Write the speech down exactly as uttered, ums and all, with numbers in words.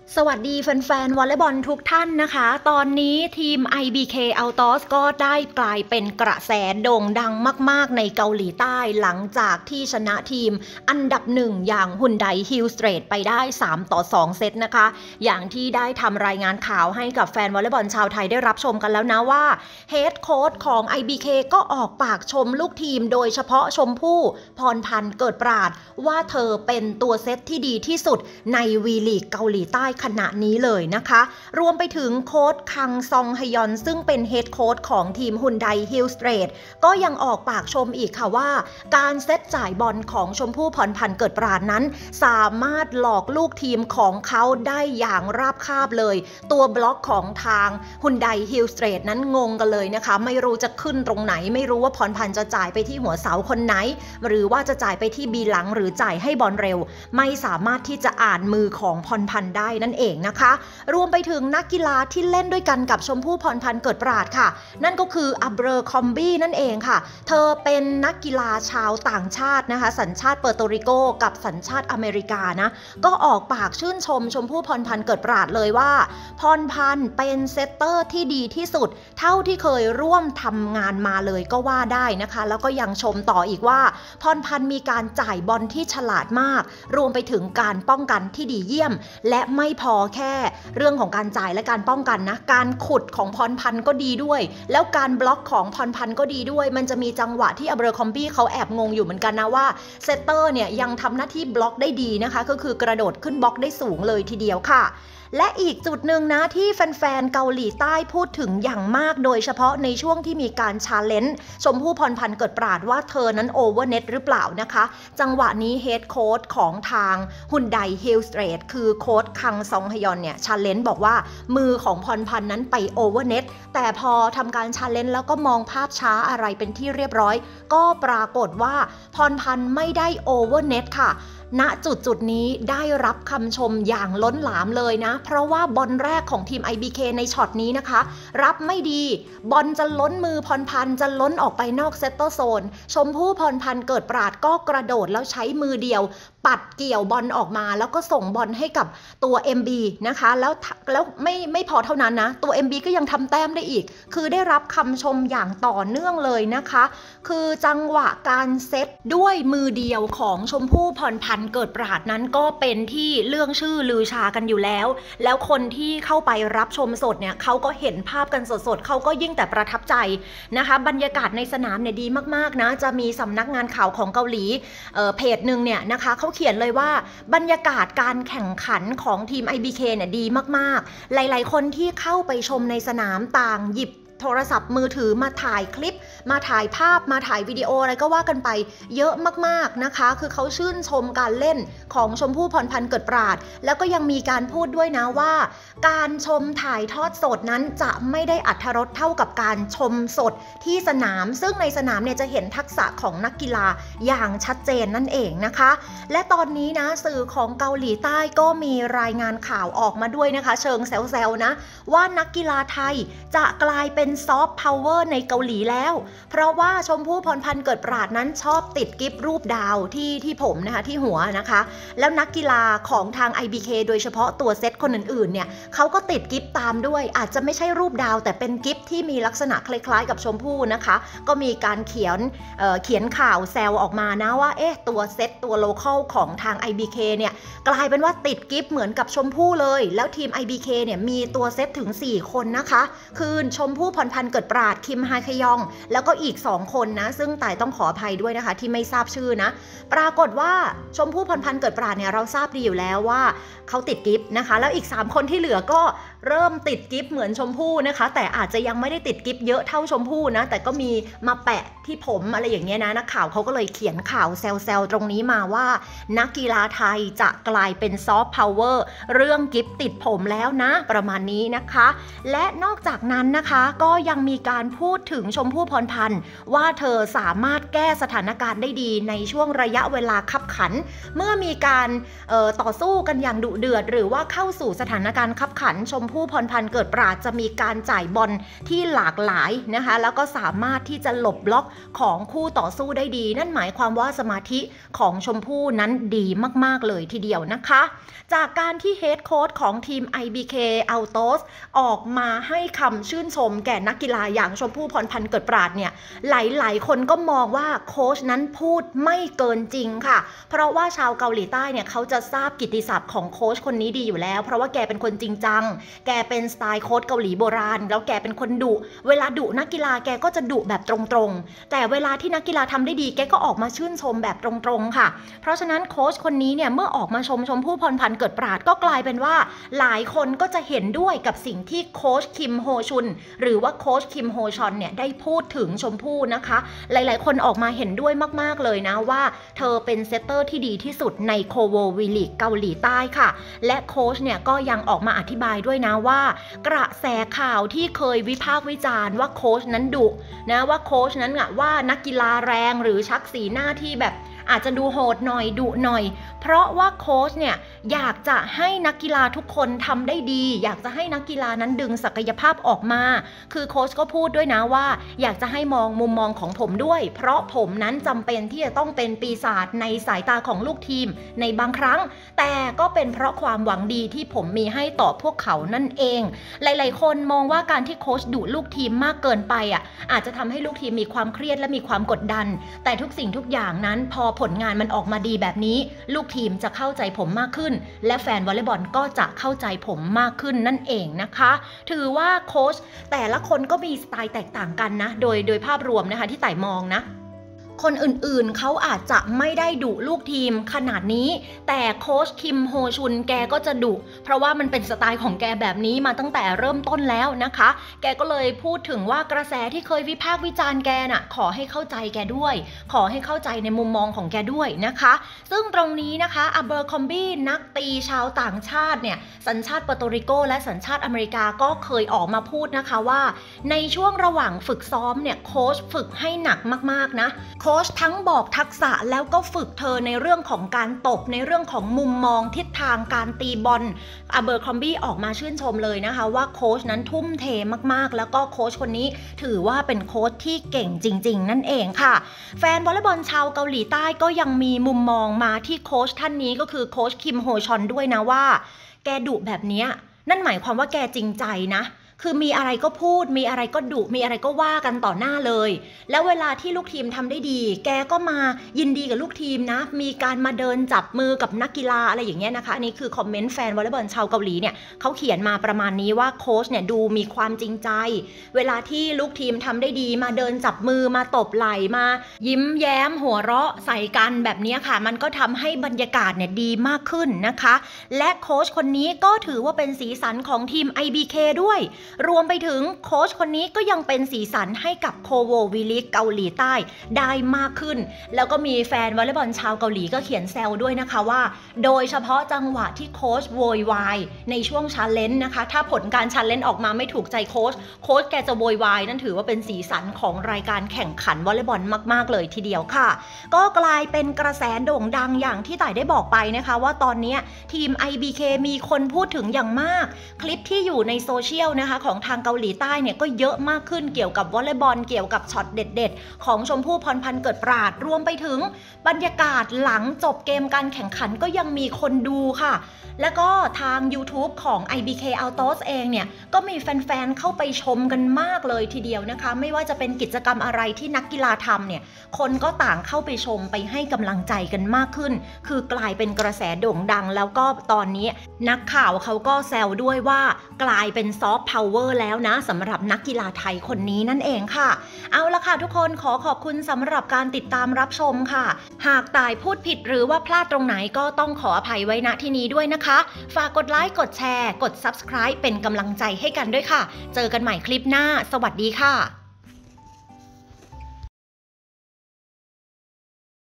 สวัสดีแฟนๆวอลเลย์บอลทุกท่านนะคะตอนนี้ทีม ไอ บี เค Autos ก็ได้กลายเป็นกระแสโด่งดังมากๆในเกาหลีใต้หลังจากที่ชนะทีมอันดับหนึ่งอย่างฮุนไดฮิลสเตรทไปได้สามต่อสองเซตนะคะอย่างที่ได้ทำรายงานข่าวให้กับแฟนวอลเลย์บอลชาวไทยได้รับชมกันแล้วนะว่าเฮดโค้ชของ ไอ บี เค ก็ออกปากชมลูกทีมโดยเฉพาะชมพู่พรพันธ์เกิดปราดว่าเธอเป็นตัวเซตที่ดีที่สุดในวีลีกเกาหลีใต้ขณะนี้เลยนะคะรวมไปถึงโค้ชคังซองฮยอนซึ่งเป็นเฮดโค้ชของทีมฮุนไดฮิลสเตรทก็ยังออกปากชมอีกค่ะว่าการเซตจ่ายบอลของชมพู่พรพันธ์เกิดปราดนั้นสามารถหลอกลูกทีมของเขาได้อย่างราบคาบเลยตัวบล็อกของทางฮุนไดฮิลสเตรทนั้นงงกันเลยนะคะไม่รู้จะขึ้นตรงไหนไม่รู้ว่าพรพันธ์จะจ่ายไปที่หัวเสาคนไหนหรือว่าจะจ่ายไปที่บีหลังหรือจ่ายให้บอลเร็วไม่สามารถที่จะอ่านมือของพรพันธ์ได้นั่นเองนะคะรวมไปถึงนักกีฬาที่เล่นด้วยกันกับชมพู่พรพันธ์เกิดปราดค่ะนั่นก็คืออับเบอร์คอมบี้นั่นเองค่ะเธอเป็นนักกีฬาชาวต่างชาตินะคะสัญชาติเปอร์โตริโกกับสัญชาติอเมริกานะก็ออกปากชื่นชมชมพู่พรพันธ์เกิดปราดเลยว่าพรพันธ์เป็นเซตเตอร์ที่ดีที่สุดเท่าที่เคยร่วมทำงานมาเลยก็ว่าได้นะคะแล้วก็ยังชมต่ออีกว่าพรพันธ์มีการจ่ายบอลที่ฉลาดมากรวมไปถึงการป้องกันที่ดีเยี่ยมและไม่พอแค่เรื่องของการจ่ายและการป้องกันนะการขุดของพรพันธ์ก็ดีด้วยแล้วการบล็อกของพรพันธ์ก็ดีด้วยมันจะมีจังหวะที่อับเบอร์คอมบี้เขาแอบงงอยู่เหมือนกันนะว่าเซตเตอร์เนี่ยยังทำหน้าที่บล็อกได้ดีนะคะก็คือกระโดดขึ้นบล็อกได้สูงเลยทีเดียวค่ะและอีกจุดหนึ่งนะที่แฟนๆเกาหลีใต้พูดถึงอย่างมากโดยเฉพาะในช่วงที่มีการชาเลนจ์ชมพู่พรพันธ์เกิดปราดว่าเธอนั้นโอเวอร์เน็ตหรือเปล่านะคะจังหวะนี้เฮดโค้ชของทางฮุนไดฮิลสเตรทคือโค้ชคังซองฮยอนเนี่ยชาเลนจ์บอกว่ามือของพรพันธ์นั้นไปโอเวอร์เน็ตแต่พอทำการชาเลนจ์แล้วก็มองภาพช้าอะไรเป็นที่เรียบร้อยก็ปรากฏว่าพรพันธ์ไม่ได้โอเวอร์เน็ตค่ะณจุดจุดนี้ได้รับคำชมอย่างล้นหลามเลยนะเพราะว่าบอลแรกของทีม ไอ บี เค ในช็อตนี้นะคะรับไม่ดีบอลจะล้นมือพรพันธ์จะล้นออกไปนอกเซตเตอร์โซนชมพู่พรพันธ์เกิดปราดก็กระโดดแล้วใช้มือเดียวปัดเกี่ยวบอลออกมาแล้วก็ส่งบอลให้กับตัว เอ็ม บี นะคะแล้วแล้วไม่ไม่พอเท่านั้นนะตัว เอ็ม บี ก็ยังทำแต้มได้อีกคือได้รับคำชมอย่างต่อเนื่องเลยนะคะคือจังหวะการเซตด้วยมือเดียวของชมพู่พรพันธ์เกิดปราดนั้นก็เป็นที่เรื่องชื่อลือชากันอยู่แล้วแล้วคนที่เข้าไปรับชมสดเนี่ยเขาก็เห็นภาพกันสดๆเขาก็ยิ่งแต่ประทับใจนะคะบรรยากาศในสนามเนี่ยดีมากๆนะจะมีสำนักงานข่าวของเกาหลีเอ่อเพจหนึ่งเนี่ยนะคะเขาเขียนเลยว่าบรรยากาศการแข่งขันของทีม ไอ บี เค เนี่ยดีมากๆหลายๆคนที่เข้าไปชมในสนามต่างหยิบโทรศัพท์มือถือมาถ่ายคลิปมาถ่ายภาพมาถ่ายวิดีโออะไรก็ว่ากันไปเยอะมากๆนะคะคือเขาชื่นชมการเล่นของชมพู่พรพันธ์เกิดปราดแล้วก็ยังมีการพูดด้วยนะว่าการชมถ่ายทอดสดนั้นจะไม่ได้อรรถรสเท่ากับการชมสดที่สนามซึ่งในสนามเนี่ยจะเห็นทักษะของนักกีฬาอย่างชัดเจนนั่นเองนะคะและตอนนี้นะสื่อของเกาหลีใต้ก็มีรายงานข่าวออกมาด้วยนะคะเชิงแซวๆนะว่านักกีฬาไทยจะกลายเป็นซอฟต์พาวเวอร์ในเกาหลีแล้วเพราะว่าชมพู่พรพันธ์เกิดปราดนั้นชอบติดกิฟต์รูปดาวที่ที่ผมนะคะที่หัวนะคะแล้วนักกีฬาของทาง ไอ บี เค โดยเฉพาะตัวเซตคนอื่นๆเนี่ยเขาก็ติดกิฟต์ตามด้วยอาจจะไม่ใช่รูปดาวแต่เป็นกิฟต์ที่มีลักษณะคล้ายๆกับชมพู่นะคะก็มีการเขียนเอ่อเขียนข่าวแซวออกมานะว่าเอ๊ะตัวเซตตัวโลคอลของทาง ไอ บี เค เนี่ยกลายเป็นว่าติดกิฟต์เหมือนกับชมพู่เลยแล้วทีม ไอ บี เค เนี่ยมีตัวเซตถึงสี่คนนะคะคือชมพู่พรพันธ์เกิดปราดคิมฮาคยองแล้วก็อีกสองคนนะซึ่งต่ายต้องขออภัยด้วยนะคะที่ไม่ทราบชื่อนะปรากฏว่าชมพู่พรพันธ์เกิดปราดเนี่ยเราทราบดีอยู่แล้วว่าเขาติดกิฟต์นะคะแล้วอีกสามคนที่เหลือก็เริ่มติดกิฟต์เหมือนชมพู่นะคะแต่อาจจะยังไม่ได้ติดกิฟต์เยอะเท่าชมพู่นะแต่ก็มีมาแปะที่ผมอะไรอย่างเงี้ยนะนักข่าวเขาก็เลยเขียนข่าวแซวๆตรงนี้มาว่านักกีฬาไทยจะกลายเป็นซอฟต์พาวเวอร์เรื่องกิฟต์ติดผมแล้วนะประมาณนี้นะคะและนอกจากนั้นนะคะก็ก็ยังมีการพูดถึงชมพู่พรพันธ์ว่าเธอสามารถแก้สถานการณ์ได้ดีในช่วงระยะเวลาคับขันเมื่อมีการต่อสู้กันอย่างดุเดือดหรือว่าเข้าสู่สถานการณ์คับขันชมพู่พรพันธ์เกิดปราชจะมีการจ่ายบอลที่หลากหลายนะคะแล้วก็สามารถที่จะหลบบล็อกของคู่ต่อสู้ได้ดีนั่นหมายความว่าสมาธิของชมพู่นั้นดีมากๆเลยทีเดียวนะคะจากการที่เฮดโค้ชของทีม ไอ บี เค Autos ออกมาให้คำชื่นชมแก่นักกีฬาอย่างชมพู่พรพันธ์เกิดปราชเนี่ยหลายๆคนก็มองว่าโค้ชนั้นพูดไม่เกินจริงค่ะเพราะว่าชาวเกาหลีใต้เนี่ยเขาจะทราบกิตติศัพท์ของโค้ชคนนี้ดีอยู่แล้วเพราะว่าแกเป็นคนจริงจังแกเป็นสไตล์โค้ชเกาหลีโบราณแล้วแกเป็นคนดุเวลาดุนักกีฬาแกก็จะดุแบบตรงๆแต่เวลาที่นักกีฬาทำได้ดีแกก็ออกมาชื่นชมแบบตรงๆค่ะเพราะฉะนั้นโค้ชคนนี้เนี่ยเมื่อออกมาชมชมพู่พรพันธ์เกิดปราชก็กลายเป็นว่าหลายคนก็จะเห็นด้วยกับสิ่งที่โค้ชคิมโฮชุนหรือว่าโค้ชคิมโฮชอนเนี่ยได้พูดถึงชมพู่นะคะหลายๆคนออกมาเห็นด้วยมากๆเลยนะว่าเธอเป็นเซตเตอร์ที่ดีที่สุดในโคโววีลีกเกาหลีใต้ค่ะและโค้ชเนี่ยก็ยังออกมาอธิบายด้วยนะว่ากระแสข่าวที่เคยวิพากษ์วิจารณ์ว่าโค้ชนั้นดุนะว่าโค้ชนั้นอะว่านักกีฬาแรงหรือชักสีหน้าที่แบบอาจจะดูโหดหน่อยดุหน่อยเพราะว่าโค้ชเนี่ยอยากจะให้นักกีฬาทุกคนทำได้ดีอยากจะให้นักกีฬานั้นดึงศักยภาพออกมาคือโค้ชก็พูดด้วยนะว่าอยากจะให้มองมุมมองของผมด้วยเพราะผมนั้นจำเป็นที่จะต้องเป็นปีศาจในสายตาของลูกทีมในบางครั้งแต่ก็เป็นเพราะความหวังดีที่ผมมีให้ต่อพวกเขานั่นเองหลายๆคนมองว่าการที่โค้ชดุลูกทีมมากเกินไปอ่ะอาจจะทำให้ลูกทีมมีความเครียดและมีความกดดันแต่ทุกสิ่งทุกอย่างนั้นพอผลงานมันออกมาดีแบบนี้ลูกทีมจะเข้าใจผมมากขึ้นและแฟนวอลเลย์บอลก็จะเข้าใจผมมากขึ้นนั่นเองนะคะถือว่าโค้ชแต่ละคนก็มีสไตล์แตกต่างกันนะโดยโดยภาพรวมนะคะที่ต่ายมองนะคนอื่นๆเขาอาจจะไม่ได้ดุลูกทีมขนาดนี้แต่โค้ชคิมโฮชุนแกก็จะดุเพราะว่ามันเป็นสไตล์ของแกแบบนี้มาตั้งแต่เริ่มต้นแล้วนะคะแกก็เลยพูดถึงว่ากระแสที่เคยวิพากษ์วิจารณ์แกน่ะขอให้เข้าใจแกด้วยขอให้เข้าใจในมุมมองของแกด้วยนะคะซึ่งตรงนี้นะคะอับเบอร์คอมบี้นักตีชาวต่างชาติเนี่ยสัญชาติเปอร์โตริโกและสัญชาติอเมริกาก็เคยออกมาพูดนะคะว่าในช่วงระหว่างฝึกซ้อมเนี่ยโค้ชฝึกให้หนักมากๆนะโค้ชทั้งบอกทักษะแล้วก็ฝึกเธอในเรื่องของการตบในเรื่องของมุมมองทิศทางการตีบอลอับเบอร์คอมบี้ออกมาชื่นชมเลยนะคะว่าโค้ชนั้นทุ่มเทมากๆแล้วก็โค้ชคนนี้ถือว่าเป็นโค้ชที่เก่งจริงๆนั่นเองค่ะแฟนวอลเลย์บอลชาวเกาหลีใต้ก็ยังมีมุมมองมาที่โค้ชท่านนี้ก็คือโค้ชคิมโฮชอนด้วยนะว่าแกดุแบบนี้นั่นหมายความว่าแกจริงใจนะคือมีอะไรก็พูดมีอะไรก็ดุมีอะไรก็ว่ากันต่อหน้าเลยแล้วเวลาที่ลูกทีมทำได้ดีแกก็มายินดีกับลูกทีมนะมีการมาเดินจับมือกับนักกีฬาอะไรอย่างเงี้ยนะคะอันนี้คือคอมเมนต์แฟนวอลเลย์บอลชาวเกาหลีเนี่ยเขาเขียนมาประมาณนี้ว่าโค้ชเนี่ยดูมีความจริงใจเวลาที่ลูกทีมทำได้ดีมาเดินจับมือมาตบไหล่มายิ้มแย้มหัวเราะใส่กันแบบนี้ค่ะมันก็ทำให้บรรยากาศเนี่ยดีมากขึ้นนะคะและโค้ชคนนี้ก็ถือว่าเป็นสีสันของทีม ไอ บี เค ด้วยรวมไปถึงโค้ชคนนี้ก็ยังเป็นสีสันให้กับโคโววีลีกเกาหลีใต้ได้มากขึ้นแล้วก็มีแฟนวอลเลย์บอลชาวเกาหลีก็เขียนแซวด้วยนะคะว่าโดยเฉพาะจังหวะที่โค้ชโวยวายในช่วงชาเลนจ์นะคะถ้าผลการชาเลนจ์ออกมาไม่ถูกใจโค้ชโค้ชแกจะโวยวายนั่นถือว่าเป็นสีสันของรายการแข่งขันวอลเลย์บอลมากๆเลยทีเดียวค่ะก็กลายเป็นกระแสโด่งดังอย่างที่ต่ายได้บอกไปนะคะว่าตอนนี้ทีม ไอ บี เค มีคนพูดถึงอย่างมากคลิปที่อยู่ในโซเชียลนะคะของทางเกาหลีใต้เนี่ยก็เยอะมากขึ้นเกี่ยวกับวอลเลย์บอลเกี่ยวกับช็อตเด็ดๆของชมพู่พรพันธ์เกิดปราชรวมไปถึงบรรยากาศหลังจบเกมการแข่งขันก็ยังมีคนดูค่ะแล้วก็ทาง YouTube ของ ไอ บี เค Autos เองเนี่ยก็มีแฟนๆเข้าไปชมกันมากเลยทีเดียวนะคะไม่ว่าจะเป็นกิจกรรมอะไรที่นักกีฬาทำเนี่ยคนก็ต่างเข้าไปชมไปให้กำลังใจกันมากขึ้นคือกลายเป็นกระแสโด่งดังแล้วก็ตอนนี้นักข่าวเขาก็แซวด้วยว่ากลายเป็นซอฟต์พาวเวอร์แล้วนะสำหรับนักกีฬาไทยคนนี้นั่นเองค่ะเอาละค่ะทุกคนขอขอบคุณสำหรับการติดตามรับชมค่ะหากต่ายพูดผิดหรือว่าพลาดตรงไหนก็ต้องขออภัยไว้ณที่นี้ด้วยนะคะฝากกดไลค์กดแชร์กด ซับสไครบ์ เป็นกำลังใจให้กันด้วยค่ะเจอกันใหม่คลิปหน้าสวัสดีค่ะ